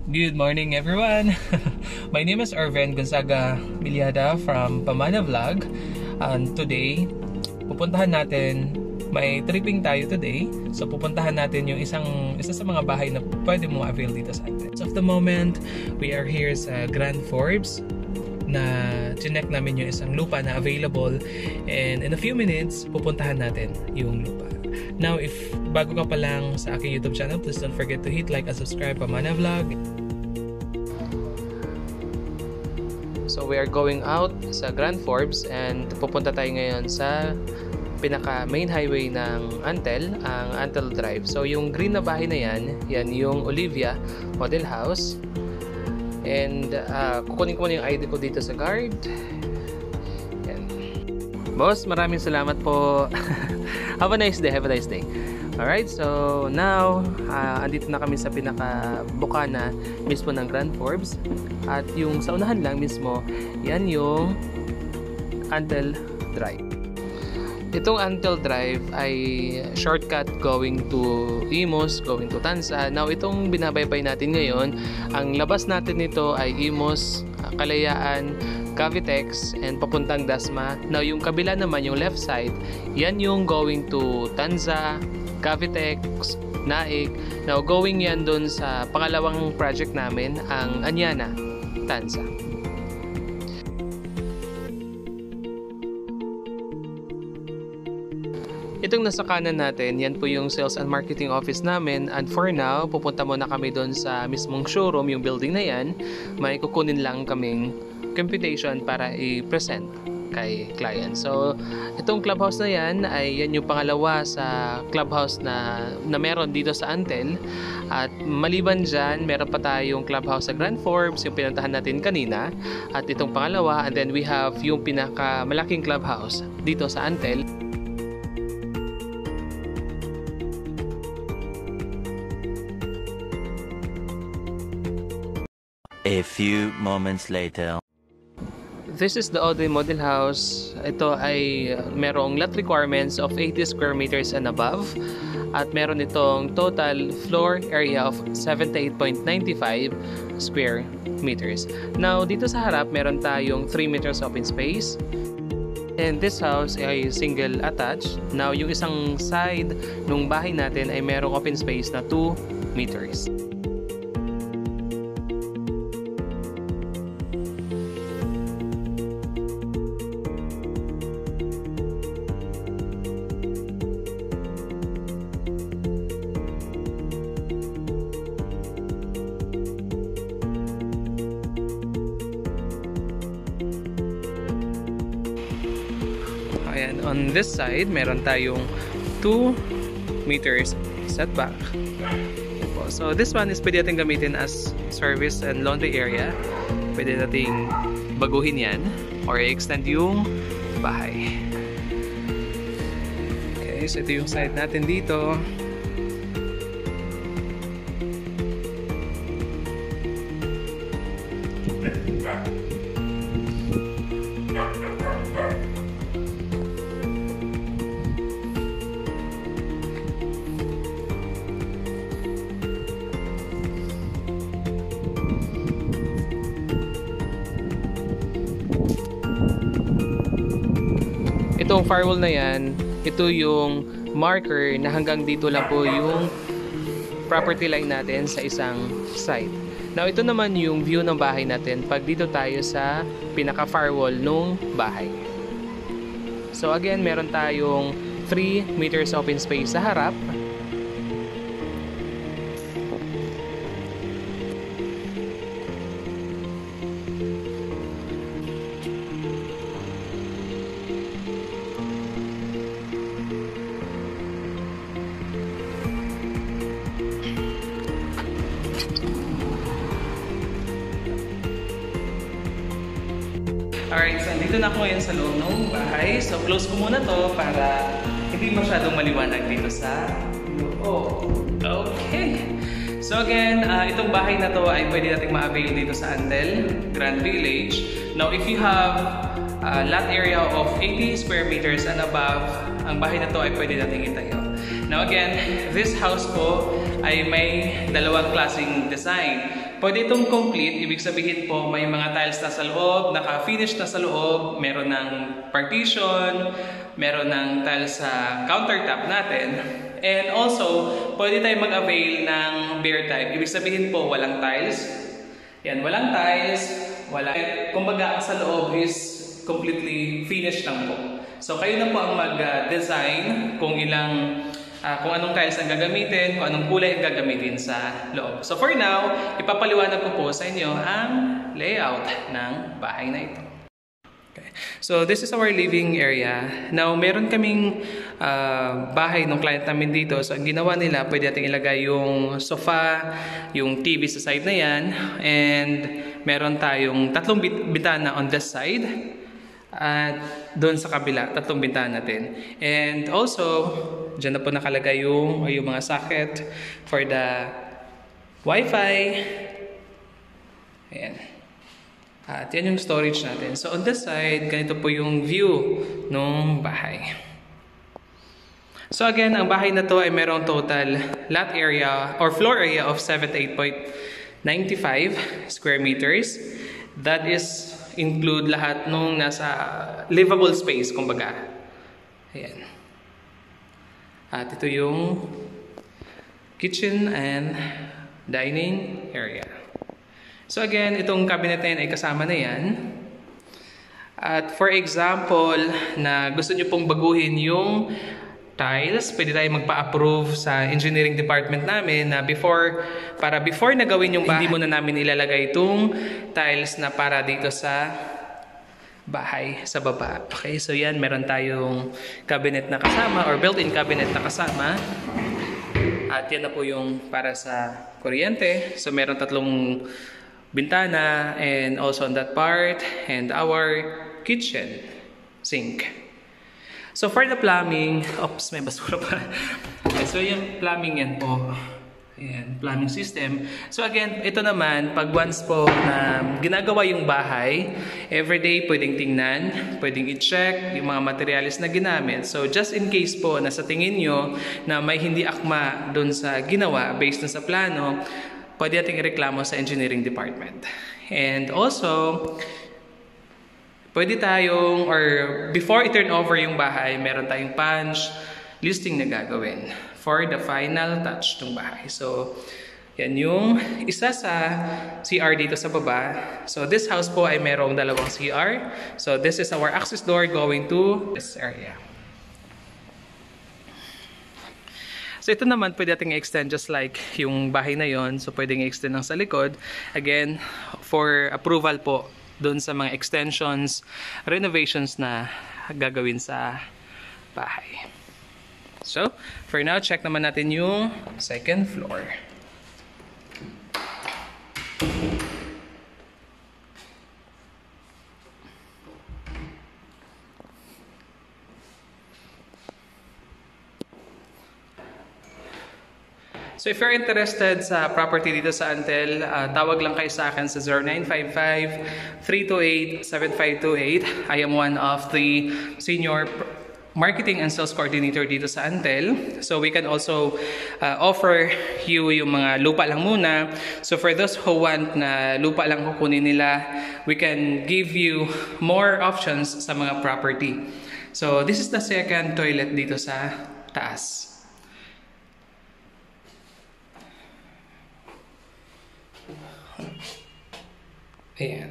Good morning everyone! My name is Arven Gonzaga Bilyada from Pamana Vlog, and today pupuntahan natin, may tripping tayo today, so pupuntahan natin yung isa sa mga bahay na pwede mo avail dito sa atin. So of the moment, we are here sa Grand Forbes na chinek namin yung isang lupa na available, and in a few minutes pupuntahan natin yung lupa. Now, if bago ka pa lang sa aking YouTube channel, please don't forget to hit like and subscribe Pamana Vlog. So we are going out sa Grand Forbes and pupunta tayo ngayon sa pinaka main highway ng Antel, ang Antel Drive. So yung green na bahay na yan yung Olivia Model House. And kukunin ko muna yung ID ko dito sa guard. Yan. Boss, maraming salamat po. Have a nice day, have a nice day. Alright, so now andito na kami sa pinaka-bukana mismo ng Grand Forbes. At yung sa unahan lang mismo, yan yung Antel Drive. Itong Antel Drive ay shortcut going to Imus, going to Tansa. Now, itong binabaybay natin ngayon, ang labas natin nito ay Imus, Kalayaan, Cavite, and papuntang Dasma. Now, yung kabila naman, yung left side, yan yung going to Tanza, Cavite, Naik. Now, going yan dun sa pangalawang project namin, ang Anyana, Tanza. Itong nasa kanan natin, yan po yung sales and marketing office namin, and for now, pupunta muna kami doon sa mismong showroom, yung building na yan. May kukunin lang kaming computation para i-present kay client. So, itong clubhouse na yan ay yan yung pangalawa sa clubhouse na meron dito sa Antel. At maliban dyan, meron pa tayong clubhouse sa Grand Forbes, yung pinuntahan natin kanina. At itong pangalawa, and then we have yung pinakamalaking clubhouse dito sa Antel. A few moments later. This is the Audrey Model House. Ito ay merong lot requirements of 80 square meters and above. At meron itong total floor area of 78.95 square meters. Now, dito sa harap, meron tayong 3 meters open space. And this house ay single attached. Now, yung isang side ng bahay natin ay merong open space na 2 meters. Ayan, on this side, meron tayong 2 meters setback. So this one is pwede natin gamitin as service and laundry area. Pwede nating baguhin yan or i-extend yung bahay. Okay, so ito yung side natin dito. Itong firewall na yan, ito yung marker na hanggang dito lang po yung property line natin sa isang site. Now, ito naman yung view ng bahay natin pag dito tayo sa pinaka-firewall nung bahay. So again, meron tayong 3 meters open space sa harap. Alright, so andito na ako ngayon sa loob ng bahay. So close ko muna to para hindi masyadong maliwanag dito sa loob. Okay. So again, itong bahay na to ay pwede nating ma-avail dito sa Antel Grand Village. Now if you have a lot area of 80 square meters and above, ang bahay na to ay pwede nating itayo. Now again, this house po ay may dalawang klaseng design. Pwede itong complete, ibig sabihin po may mga tiles na sa loob, naka-finish na sa loob, meron ng partition, meron ng tiles sa countertop natin. And also, pwede tayo mag-avail ng bare type. Ibig sabihin po, walang tiles. Yan, walang tiles, kumbaga sa loob is completely finished lang po. So kayo na po ang mag-design kung anong tiles ang gagamitin, kung anong kulay ang gagamitin sa loob. So for now, ipapaliwanag ko po sa inyo ang layout ng bahay na ito. Okay. So this is our living area. Now, meron kaming bahay ng client namin dito. So ang ginawa nila, pwede natin ilagay yung sofa, yung TV sa side na yan, and meron tayong 3 bintana on this side. At doon sa kabila, 3 bintana natin. And also, dyan na po nakalagay yung mga socket for the Wi-Fi. Ayan. At yan yung storage natin. So on this side, ganito po yung view ng bahay. So again, ang bahay na to ay merong total lot area or floor area of 78.95 square meters. That is include lahat nung nasa livable space, kumbaga. Ayan. At ito yung kitchen and dining area. So again, itong cabinet na yan ay kasama na yan. At for example, na gusto nyo pong baguhin yung tiles, pwede tayo magpa-approve sa engineering department namin na before na gawin yung bahay, hindi muna namin ilalagay itong tiles na para dito sa bahay sa baba. Okay, so yan, meron tayong cabinet na kasama or built-in cabinet na kasama. At yan na po yung para sa kuryente. So meron 3 bintana and also on that part, and our kitchen sink. So for the plumbing, oops, may basura pa. Okay, so yung plumbing yan po. Ayan, plumbing system. So again, ito naman, pag once po na ginagawa yung bahay, everyday pwedeng tingnan, pwedeng i-check yung mga materials na ginamit. So just in case po na sa tingin nyo na may hindi akma dun sa ginawa based dun sa plano, pwede nating ireklamo sa engineering department. And also, pwede tayong, or before i-turn over yung bahay, meron tayong punch listing na gagawin for the final touch ng bahay. So, yan yung isa sa CR dito sa baba. So, this house po ay merong 2 CR. So, this is our access door going to this area. So, ito naman pwede natin i-extend just like yung bahay na yon. So, pwede i-extend lang sa likod. Again, for approval po doon sa mga extensions, renovations na gagawin sa bahay. So, for now, check naman natin yung second floor. So if you're interested sa property dito sa Antel, tawag lang kayo sa akin sa 0955-328-7528. I am one of the senior marketing and sales coordinator dito sa Antel. So we can also offer you yung mga lupa lang muna. So for those who want na lupa lang kukunin nila, we can give you more options sa mga property. So this is the second toilet dito sa taas. Ayan.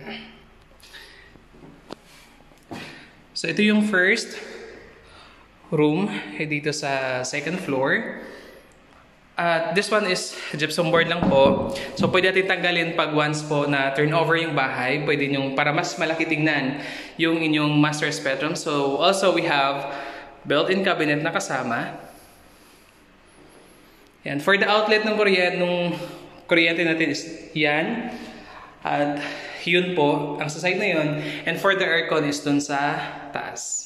So ito yung first room dito sa second floor. This one is gypsum board lang po. So pwede natin tanggalin pag once po na turn over yung bahay. Pwede nyo para mas malaki tingnan yung inyong master's bedroom. So also we have built-in cabinet na kasama. Yan. For the outlet ng kuryente natin is yan. At yun po, ang sa side na yun. And for the aircon is dun sa taas.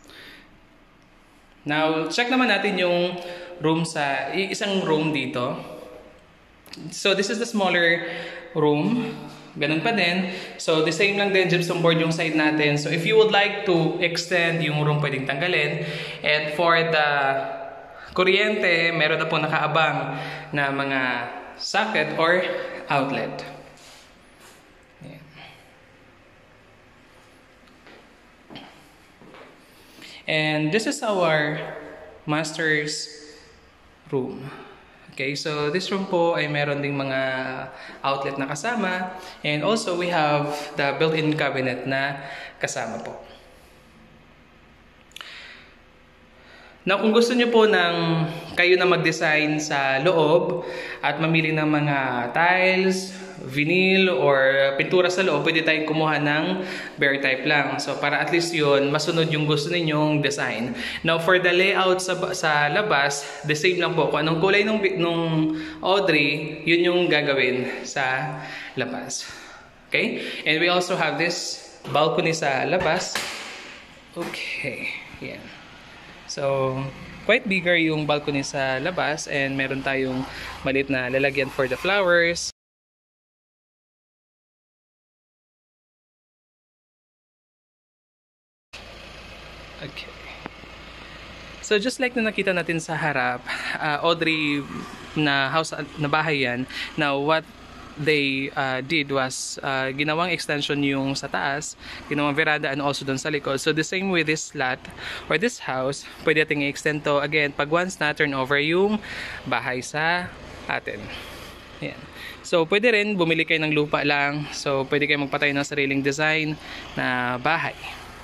Now, check naman natin yung room isang room dito. So, this is the smaller room. Ganun pa din. So, the same lang din, gypsum board yung side natin. So, if you would like to extend yung room, pwedeng tanggalin. And for the kuryente, meron na po nakaabang na mga socket or outlet. Ayan. And this is our master's room. Okay, so this room po ay meron ding mga outlet na kasama, and also we have the built-in cabinet na kasama po. Now, kung gusto niyo po ng kayo na mag-design sa loob at mamili ng mga tiles, vinyl, or pintura sa loob, pwede tayong kumuha ng bare type lang. So, para at least yun, masunod yung gusto ninyong design. Now, for the layout sa labas, the same lang po. Kung anong kulay nung Audrey, yun yung gagawin sa labas. Okay? And we also have this balcony sa labas. Okay. Yan. So, quite bigger yung balcony sa labas, and meron tayong maliit na lalagyan for the flowers. Okay. So, just like na nakita natin sa harap, Audrey na house na bahay yan. Now, what they did was ginawang extension yung sa taas, ginawang veranda, and also dun sa likod. So the same with this lot or this house, pwede natin i-extend to again pag once na turn over yung bahay sa atin. Yan. So pwede rin bumili kayo ng lupa lang, so pwede kayo magpatayo ng sariling design na bahay.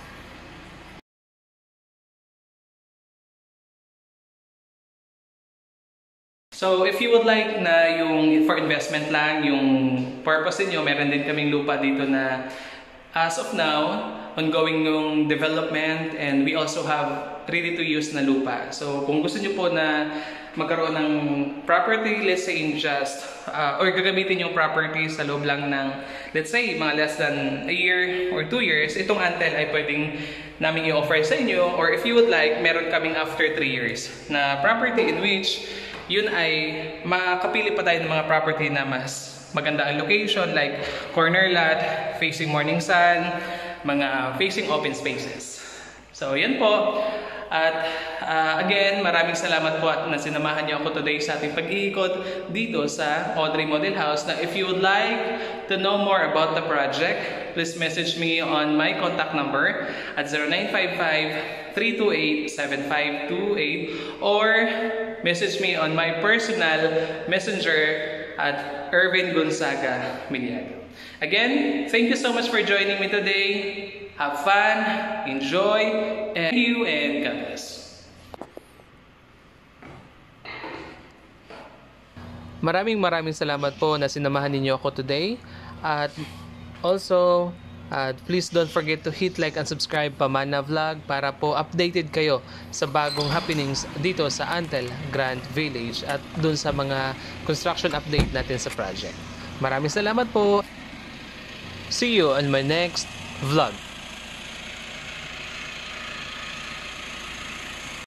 So, if you would like na yung for investment lang, yung purpose niyo, meron din kaming lupa dito na as of now, ongoing yung development, and we also have ready to use na lupa. So, kung gusto niyo po na magkaroon ng property, let's say in just, or gagamitin yung property sa loob lang ng, let's say, mga less than a year or 2 years, itong Antel ay pwedeng namin i-offer sa inyo. Or if you would like, meron kaming after 3 years na property in which yun ay makapili pa tayo ng mga property na mas maganda ang location, like corner lot, facing morning sun, mga facing open spaces. So yan po. At again, maraming salamat po at nasinamahan niyo ako today sa ating pag-iikot dito sa Audrey Model House. Na if you would like to know more about the project, please message me on my contact number at 0955-328-7528 or message me on my personal messenger at Ervin Gonzaga Miliaga. Again, thank you so much for joining me today. Have fun, enjoy, and thank you, and God bless. Maraming salamat po na sinamahan ninyo ako today. At also, please don't forget to hit like and subscribe Pamana Vlog para po updated kayo sa bagong happenings dito sa Antel Grand Village at dun sa mga construction update natin sa project. Maraming salamat po. See you on my next vlog.